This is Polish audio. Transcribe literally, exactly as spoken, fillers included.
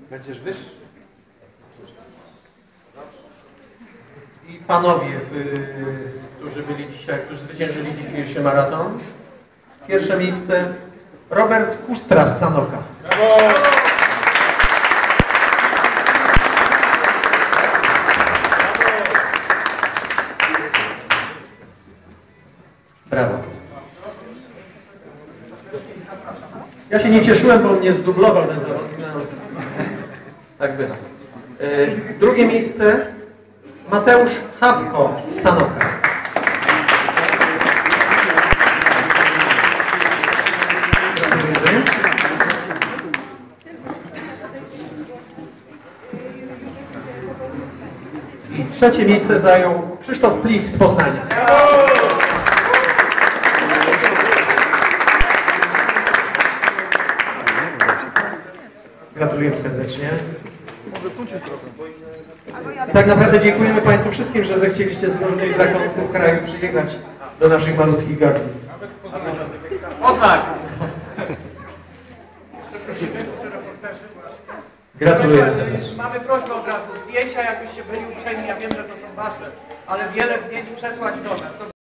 Będziesz wyższy. I panowie, y, którzy byli dzisiaj, którzy zwyciężyli dzisiejszy maraton. Pierwsze miejsce Robert Kustra z Sanoka. Brawo! Brawo. Ja się nie cieszyłem, bo mnie zdublował ten zawodnik. No, tak było. Y, drugie miejsce Mateusz Habko z Sanoka. Gratuluję. I trzecie miejsce zajął Krzysztof Plich z Poznania. Gratuluję serdecznie. I tak naprawdę dziękujemy Państwu wszystkim, że zechcieliście z różnych zakątków kraju przyjechać do naszych malutkich Garlic. Oznak! Gratuluję serdecznie. Mamy prośbę od razu, zdjęcia jakbyście byli uprzejmi, ja wiem, że to są wasze, ale wiele zdjęć przesłać do nas.